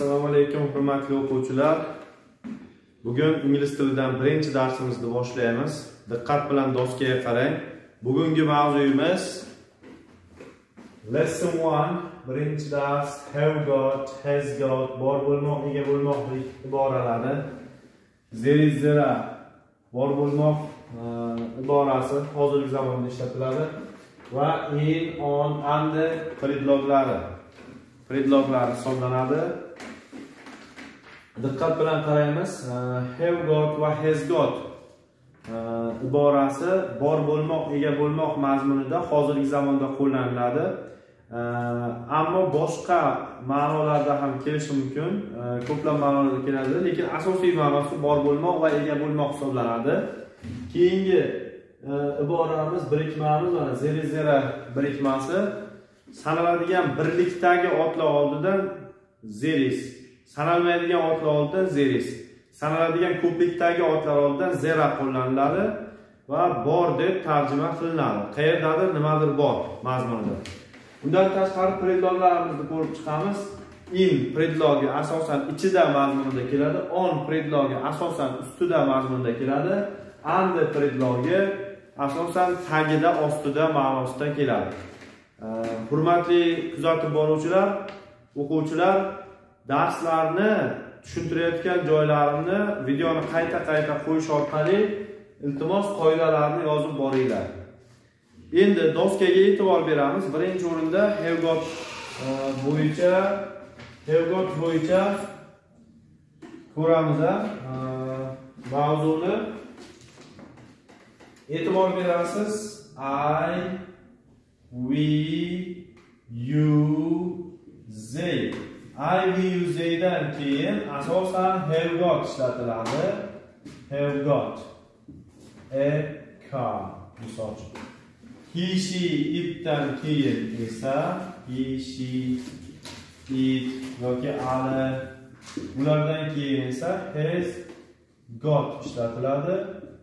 Assalomu alaykum hurmatli o'quvchilar. Bugun ingliz tilidan birinchi darsimizni boshlaymiz. Diqqat bilan doskaga qarang. Bugungi mavzuyimiz Lesson 1, birinchi dars have got, has got, bor bo'lmoq, ega bo'lmoqlik iboralari. There is there, bor bo'lmoq iborasi hozirgi zamonda ishlatiladi va in, on, and predloglari hisoblanadi. Diqqat bilan qaraymiz. Have got va has got iborasi bor bo'lmoq, ega bo'lmoq mazmunida hozirgi zamonda qo'llaniladi. Ammo boshqa ma'nolarda ham kelishi mumkin. Ko'plab ma'nolarda keladi, lekin asosiy ma'nosi bor bo'lmoq va ega bo'lmoq hisoblanadi. Keyingi iboramiz, birikmamiz mana there is there birikmasi. Sanaladigan birlikdagi otlar oldidan there is, sanalmaydigan otlar oldidan there is, sanaladigan ko'plikdagi otlar oldidan zera qo'llaniladi va bor deb tarjima qilinadi. Qayerdadir nimadir bor mazmunida. Undan tashqari predloglarimizni ko'rib chiqamiz. In predlogi asosan ichida mazmunida keladi, on predlogi asosan ustida mazmunida keladi, and predlogi asosan tagida, ostida ma'nosida keladi. Hurmatli kuzatib boruvchilar, o'quvchilar, darslarni tushuntirayotgan joylarimni videoni qayta qo'yish orqali iltimos qoidalarni yozib boringlar. Endi doskaga e'tibor beramiz. Birinchi o'rinda have got bo'yicha ko'ramiz mavzuni. E'tibor berasiz. I, we, you, they. I, we, you, they'dan keyin asosan have got ishlatiladi. Have got a car misol uchun. He, she, itdan keyin esa he, she, it yoki ali, ulardan keyin esa has got ishlatiladi.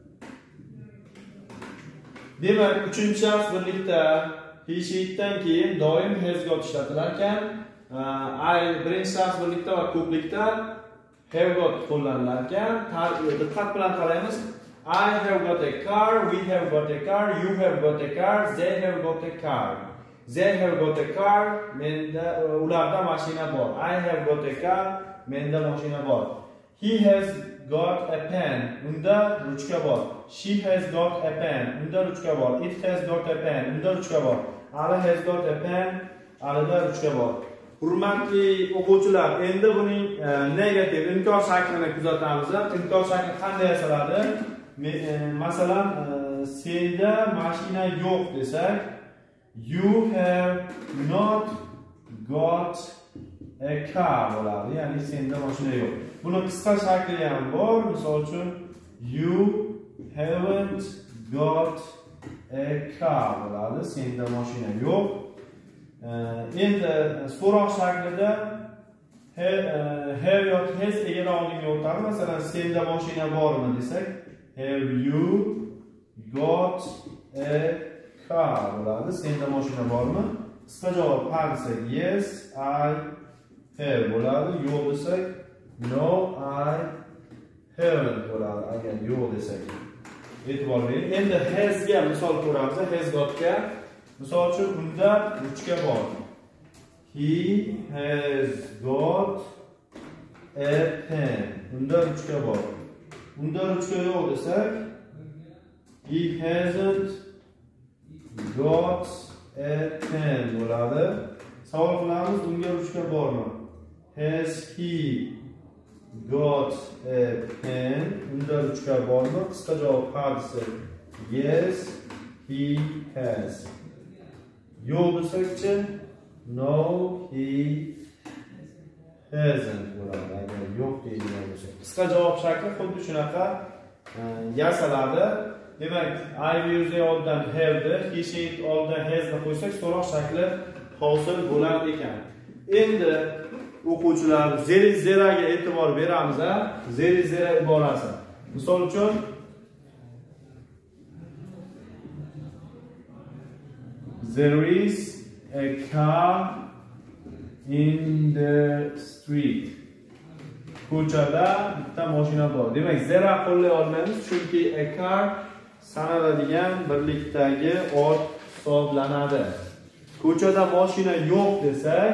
Demak, uchinchi shaxs birlikda he, she, itdan keyin doim has got ishlatilar ekan. Birinchi shaxs birlikda va ko'plikda have got qo'llanilar ekan. Diqqat bilan qaraymiz. I have got a car, we have got a car, you have got a car, they have got a car. They have got a car, menda ularda mashina bor. I have got a car, menda mashina bor. He has got a pen, unda ruchka bor. She has got a pen, unda ruchka bor. It has got a pen, unda ruchka bor. Ali has got a pen, alida ruchka bor. Hurmatli o'quvchilar, endi buning negativ inkor shaklini kuzatamiz. Inkor shakli qanday yasaladi? Masalan, senda mashina yo'q desak, you have not got a car bo'ladi. Ya'ni senda mashina yo'q. Buni qisqa shakli ham bor. Misol uchun you haven't got a car bo'ladi. Senda mashina yo'q. Endi so'roq shaklida have yoki has egani oldinga o'tadi. Masalan, senda mashina bormi desak, have you got a car bo'ladi. Senda mashina bormi? Qisqa javob ha desak yes, I have bo'ladi. Yo'q desak no, I haven't bo'ladi. Agar yo'q desak. E'tibor bering. Endi has ga misol ko'ramiz. Has got ga misol uchun unda ruchka bor. He has got a pen. Unda ruchka bor. Unda ruchka yo'q desak, he hasn't got a pen bo'ladi. Savol qilamiz, unga ruchka bormi? Has he got a pen? Unda ruchka bormi? Qisqa javob ha desak, yes, he has. Yo'q desakchi, no, he hasn't bo'ladi. Agar yo'q deydigan bo'lsak. Qisqa javob shakli xuddi shunaqa yasaladi. Demak, I, we, they oldidan have, he, she, it oldidan has ni qo'ysak, so'roq shakli hosil bo'lar ekan. Endi o'quvchilar there is there ga e'tibor beramiz. There is there iborasi. Misol uchun there is a car in the street. ko'chada bitta mashina bor. Demak, zera qo'llay olmaymiz, chunki a car sanaladigan birlikdagi ot hisoblanadi. Ko'chada mashina yo'q desak,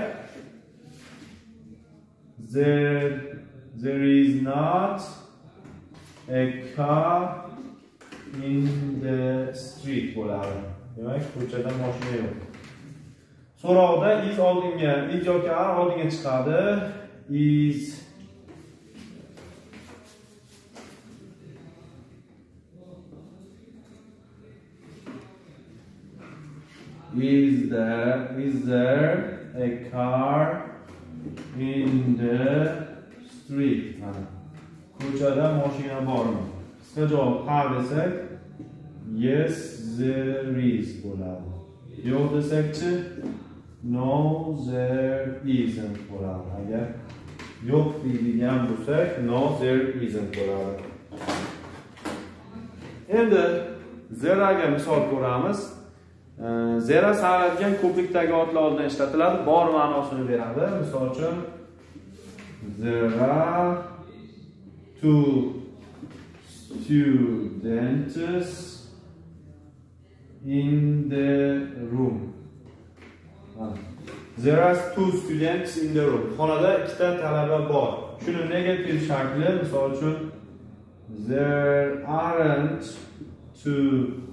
there is not a car in the street bo'ladi. Demak, ko'chada mashina yo'q. So'rovda is oldinga, is yoki are oldinga chiqadi. Is there a car in the street? Ko'chada mashina bormi? Qisqa javob ha desak, yes there is bo'ladi. Yo'q desakchi, no there isn't bo'ladi. Agar yo'q deydigan bo'lsak, no there isn't bo'ladi. Endi zeraga misol ko'ramiz. Zera sanaladigan ko'plikdagi otlar oldin ishlatiladi, bor ma'nosini beradi. Misol uchun, there are two students in the room. There are two students in the room. Xonada ikkita talaba bor. Shuni negativ shakli, misol uchun, there aren't two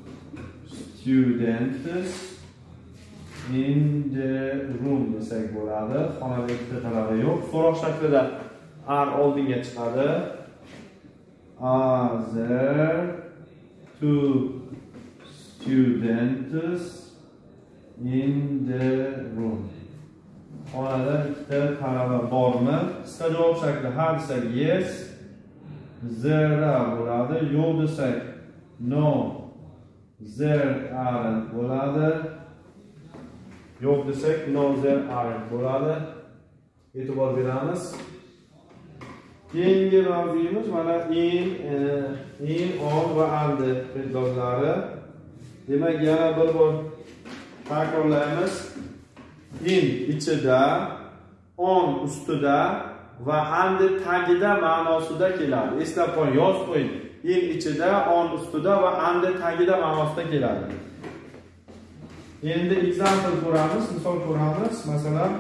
students in the room desak bo'ladi. Xonada ikkita talaba yo'q. So'roq shaklida are oldinga chiqadi. Are there two students in the room? Xonada ikkita talaba bormi? Qisqa javob shakli ha desak yes, there are bo'ladi. Yo'q desak no, there aren't bo'ladi. Yo'q desak no, there aren't bo'ladi. E'tibor beramiz. Keyingi mavzuyimiz mana in, on va and predlozlari. Demak, yana bir bor takrorlaymiz. In ichida, on ustida va and tagida ma'nosida keladi. Eslab qo'ying, yozib qo'ying. In ichida, on ustida va and tagida ma'nosida keladi. Endi example ko'ramiz, misol ko'ramiz. Masalan,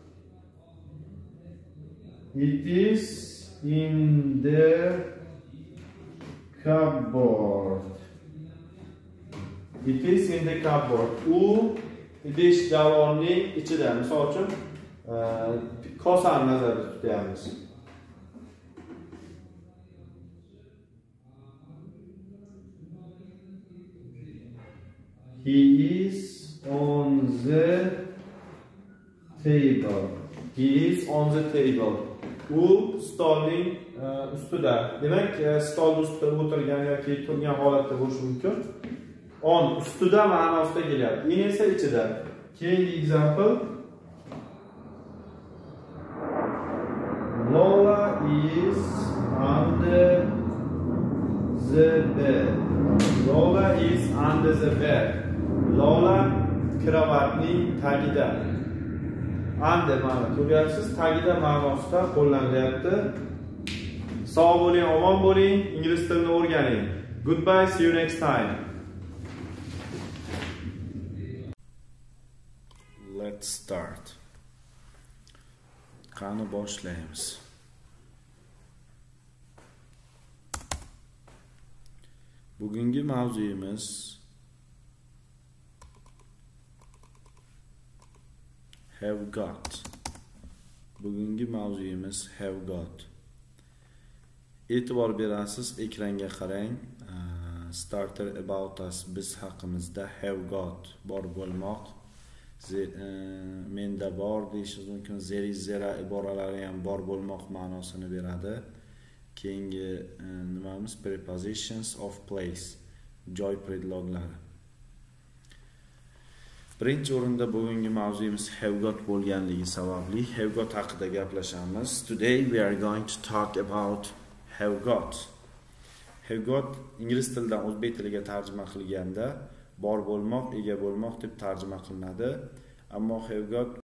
it is in the cupboard. It is in the cupboard. U idish javonning ichida. Misol uchun, kosani nazarda tutamiz. He is on the table. He is on the table. U stolning ustida. Demak, stol ustida o'tirgan yoki turgan holatda bo'lishi mumkin. On ustida ma'nosida kelyapti. In esa ichida. Keyingi example. Lola is under the bed. Lola is under the bed. Lola kravatning tagida. Under ma'no ko'ryapsiz, tagida ma'nosida qo'llanilyapti. Sog' bo'ling, omon bo'ling, ingliz tilini o'rganing. Goodbye, see you next time. Let's start. Qani boshlaymiz. Bugungi mavzuyimiz have got. Bugungi mavzuyimiz have got. E'tibor berasiz, ekranga qarang. Starter about us, biz haqimizda have got, bor bo'lmoq. Menda bor deyishingiz mumkin. There is, zera iboralari ham bor bo'lmoq ma'nosini beradi. Keyingi nimamiz prepositions of place, joy predloglari. Birinchi o'rinda bugungi mavzuyimiz have got bo'lganligi sababli have got haqida gaplashamiz. Today we are going to talk about have got. Have got ingliz tilidan o'zbek tiliga tarjima qilganda bor bo'lmoq, ega bo'lmoq deb tarjima qilinadi. Ammo have got